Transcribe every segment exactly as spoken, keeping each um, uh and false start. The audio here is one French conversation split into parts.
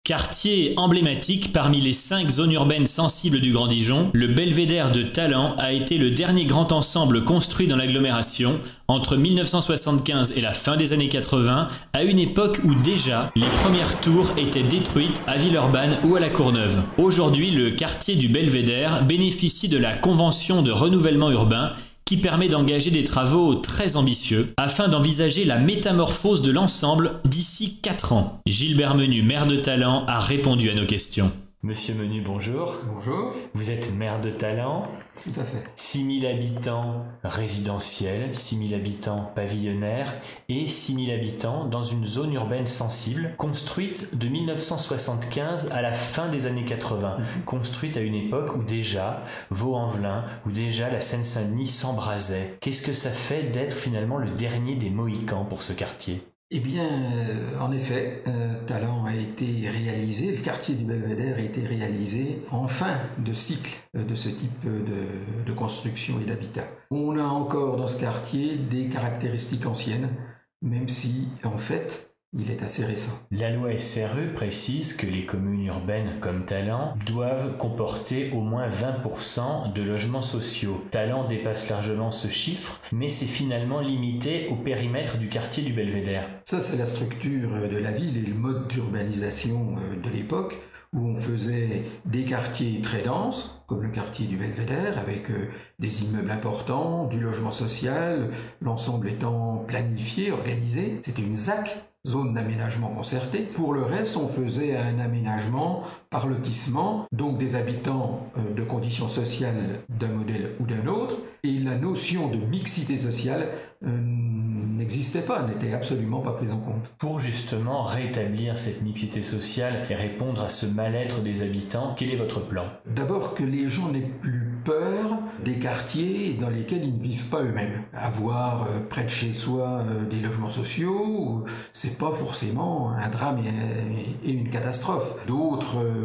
Quartier emblématique parmi les cinq zones urbaines sensibles du Grand Dijon, le Belvédère de Talent a été le dernier grand ensemble construit dans l'agglomération entre mille neuf cent soixante-quinze et la fin des années quatre-vingts, à une époque où déjà les premières tours étaient détruites à Villeurbanne ou à la Courneuve. Aujourd'hui, le quartier du Belvédère bénéficie de la Convention de renouvellement urbain qui permet d'engager des travaux très ambitieux afin d'envisager la métamorphose de l'ensemble d'ici quatre ans. Gilbert Menu, maire de Talent, a répondu à nos questions. Monsieur Menu, bonjour. Bonjour. Vous êtes maire de Talent. Tout à fait. six mille habitants résidentiels, six mille habitants pavillonnaires et six mille habitants dans une zone urbaine sensible, construite de mille neuf cent soixante-quinze à la fin des années quatre-vingts, mmh. construite à une époque où déjà Vaux-en-Velin, où déjà la Seine-Saint-Denis s'embrasait. Qu'est-ce que ça fait d'être finalement le dernier des Mohicans pour ce quartier ? Eh bien, euh, en effet, euh, Talent a été réalisé, le quartier du Belvédère a été réalisé en fin de cycle euh, de ce type de, de construction et d'habitat. On a encore dans ce quartier des caractéristiques anciennes, même si, en fait, il est assez récent. La loi S R U précise que les communes urbaines comme Talent doivent comporter au moins vingt pour cent de logements sociaux. Talent dépasse largement ce chiffre, mais c'est finalement limité au périmètre du quartier du Belvédère. Ça, c'est la structure de la ville et le mode d'urbanisation de l'époque, où on faisait des quartiers très denses, comme le quartier du Belvédère, avec des immeubles importants, du logement social, l'ensemble étant planifié, organisé. C'était une Z A C, zone d'aménagement concerté. Pour le reste, on faisait un aménagement par lotissement, donc des habitants de conditions sociales d'un modèle ou d'un autre, et la notion de mixité sociale euh, n'existait pas, n'était absolument pas prise en compte. Pour justement rétablir cette mixité sociale et répondre à ce mal-être des habitants, quel est votre plan ? D'abord que les gens n'aient plus peur des quartiers dans lesquels ils ne vivent pas eux-mêmes. Avoir euh, près de chez soi euh, des logements sociaux, c'est pas forcément un drame et, et une catastrophe. D'autres euh,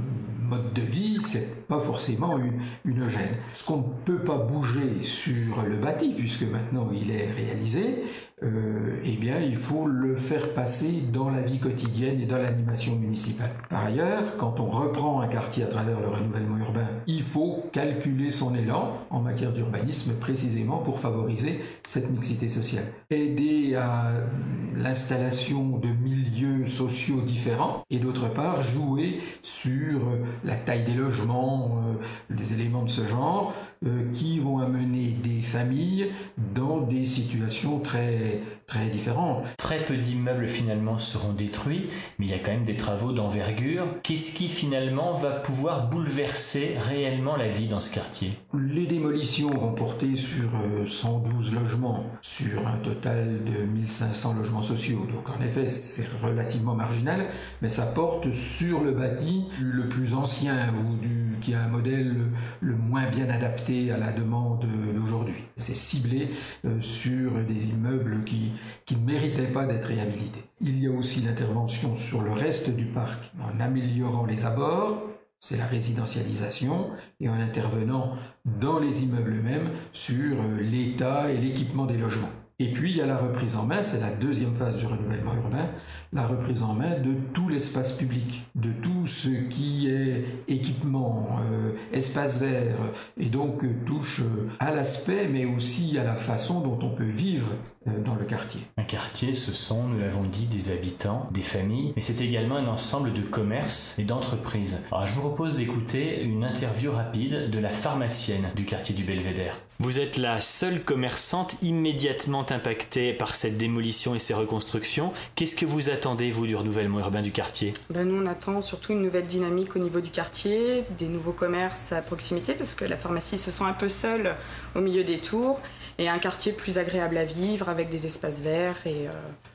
modes de vie, c'est pas forcément une, une gêne. Ce qu'on ne peut pas bouger sur le bâti, puisque maintenant il est réalisé, euh, eh bien il faut le faire passer dans la vie quotidienne et dans l'animation municipale. Par ailleurs, quand on reprend un quartier à travers le renouvellement urbain, il faut calculer son élan en matière d'urbanisme précisément pour favoriser cette mixité sociale. Aider à l'installation de milieux sociaux différents et d'autre part jouer sur la taille des logements, euh, des éléments de ce genre euh, qui vont amener des familles dans des situations très, très différentes. Très peu d'immeubles finalement seront détruits, mais il y a quand même des travaux d'envergure. Qu'est-ce qui finalement va pouvoir bouleverser réellement la vie dans ce quartier ? Les démolitions vont porter sur euh, cent douze logements, sur un total de mille cinq cents logements sociaux. Donc en effet, c'est relativement marginal, mais ça porte sur le bâti le plus ancien ou du, qui a un modèle le, le moins bien adapté à la demande d'aujourd'hui. C'est ciblé euh, sur des immeubles qui, qui ne méritaient pas d'être réhabilités. Il y a aussi l'intervention sur le reste du parc en améliorant les abords, c'est la résidentialisation, et en intervenant dans les immeubles eux-mêmes sur euh, l'état et l'équipement des logements. Et puis il y a la reprise en main, c'est la deuxième phase du renouvellement urbain, la reprise en main de tout l'espace public, de tout ce qui est équipement, euh, espace vert, et donc euh, touche euh, à l'aspect mais aussi à la façon dont on peut vivre euh, dans le quartier. Un quartier, ce sont, nous l'avons dit, des habitants, des familles, mais c'est également un ensemble de commerces et d'entreprises. Alors je vous propose d'écouter une interview rapide de la pharmacienne du quartier du Belvédère. Vous êtes la seule commerçante immédiatement impactée par cette démolition et ces reconstructions. Qu'est-ce que vous attendez, vous, du renouvellement urbain du quartier ? Ben, nous, on attend surtout une nouvelle dynamique au niveau du quartier, des nouveaux commerces à proximité, parce que la pharmacie se sent un peu seule au milieu des tours, et un quartier plus agréable à vivre, avec des espaces verts et euh,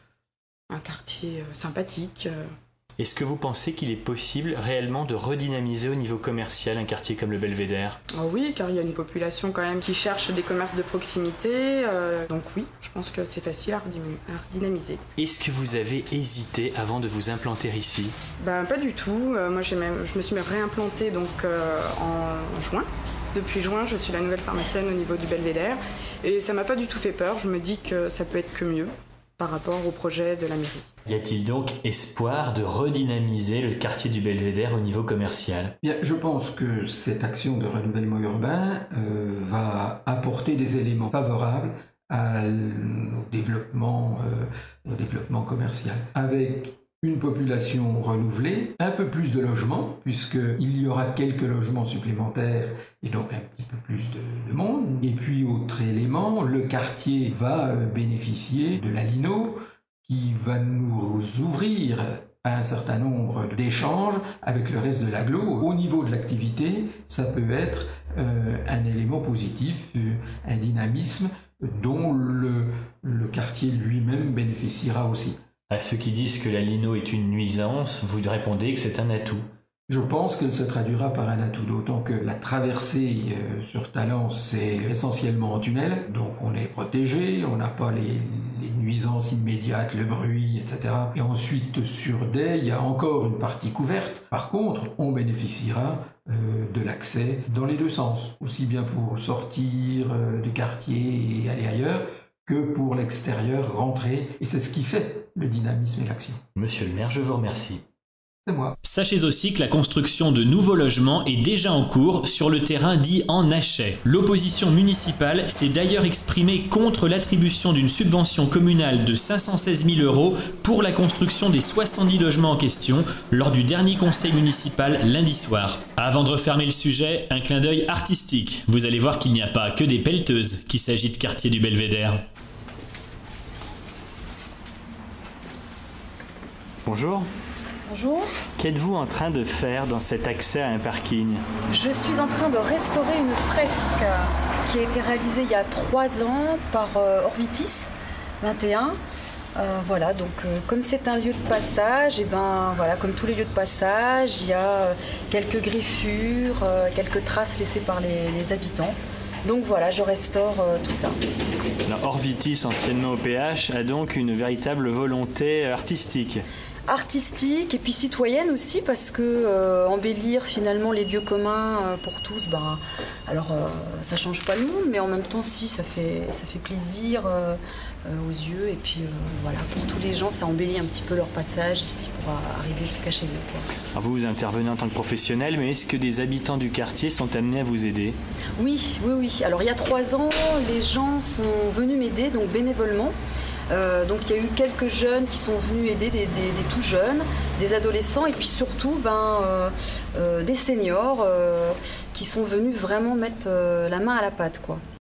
un quartier euh, sympathique. Euh. Est-ce que vous pensez qu'il est possible réellement de redynamiser au niveau commercial un quartier comme le Belvédère ? Oh oui, car il y a une population quand même qui cherche des commerces de proximité, euh, donc oui, je pense que c'est facile à redynamiser. Est-ce que vous avez hésité avant de vous implanter ici ? Ben, pas du tout, euh, moi j'ai même, je me suis même réimplantée donc, euh, en juin. Depuis juin, je suis la nouvelle pharmacienne au niveau du Belvédère, et ça m'a pas du tout fait peur, je me dis que ça peut être que mieux. par rapport au projet de la mairie. Y a-t-il donc espoir de redynamiser le quartier du Belvédère au niveau commercial? Bien, je pense que cette action de renouvellement urbain euh, va apporter des éléments favorables à, au, développement, euh, au développement commercial. Avec une population renouvelée, un peu plus de logements, puisqu'il y aura quelques logements supplémentaires et donc un petit peu plus de, de monde. Et puis, autre élément, le quartier va bénéficier de la Lino, qui va nous ouvrir à un certain nombre d'échanges avec le reste de l'agglo. Au niveau de l'activité, ça peut être euh, un élément positif, un dynamisme dont le, le quartier lui-même bénéficiera aussi. À ceux qui disent que la Lino est une nuisance, vous répondez que c'est un atout. Je pense qu'elle se traduira par un atout, d'autant que la traversée euh, sur Talence, c'est essentiellement en tunnel, donc on est protégé, on n'a pas les, les nuisances immédiates, le bruit, et cetera. Et ensuite, sur Day, il y a encore une partie couverte. Par contre, on bénéficiera euh, de l'accès dans les deux sens, aussi bien pour sortir euh, du quartier et aller ailleurs, que pour l'extérieur, rentrer. Et c'est ce qui fait le dynamisme et l'action. Monsieur le maire, je vous remercie. C'est moi. Sachez aussi que la construction de nouveaux logements est déjà en cours sur le terrain dit en Achet. L'opposition municipale s'est d'ailleurs exprimée contre l'attribution d'une subvention communale de cinq cent seize mille euros pour la construction des soixante-dix logements en question lors du dernier conseil municipal lundi soir. Avant de refermer le sujet, un clin d'œil artistique. Vous allez voir qu'il n'y a pas que des pelleteuses qui s'agitent quartier du Belvédère. Bonjour. Bonjour. Qu'êtes-vous en train de faire dans cet accès à un parking? Je suis en train de restaurer une fresque qui a été réalisée il y a trois ans par euh, Orvitis vingt et un. Euh, voilà, donc euh, comme c'est un lieu de passage, et ben voilà, comme tous les lieux de passage, il y a euh, quelques griffures, euh, quelques traces laissées par les, les habitants. Donc voilà, je restaure euh, tout ça. Alors, Orvitis, anciennement O P H, a donc une véritable volonté artistique. Artistique et puis citoyenne aussi, parce que euh, embellir finalement les lieux communs euh, pour tous, ben, alors euh, ça change pas le monde, mais en même temps si, ça fait, ça fait plaisir euh, euh, aux yeux, et puis euh, voilà, pour tous les gens ça embellit un petit peu leur passage ici pour arriver jusqu'à chez eux, quoi. Alors vous, vous intervenez en tant que professionnel, mais est-ce que des habitants du quartier sont amenés à vous aider? Oui, oui, oui. Alors il y a trois ans, les gens sont venus m'aider, donc bénévolement. Euh, donc il y a eu quelques jeunes qui sont venus aider, des, des, des tout jeunes, des adolescents, et puis surtout ben, euh, euh, des seniors euh, qui sont venus vraiment mettre euh, la main à la pâte, quoi.